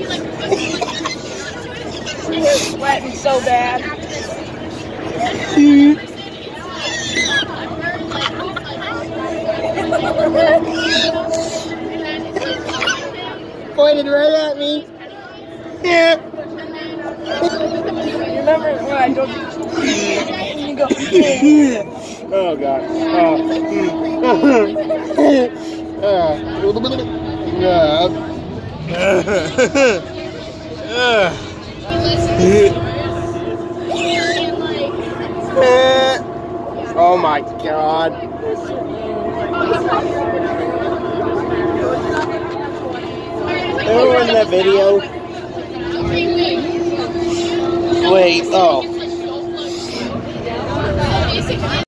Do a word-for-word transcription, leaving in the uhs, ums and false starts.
Sweating so bad. Pointed right at me. Yeah. Remember when I told you? You go. Oh God. Oh. Oh my God. Remember in that video? Wait, oh.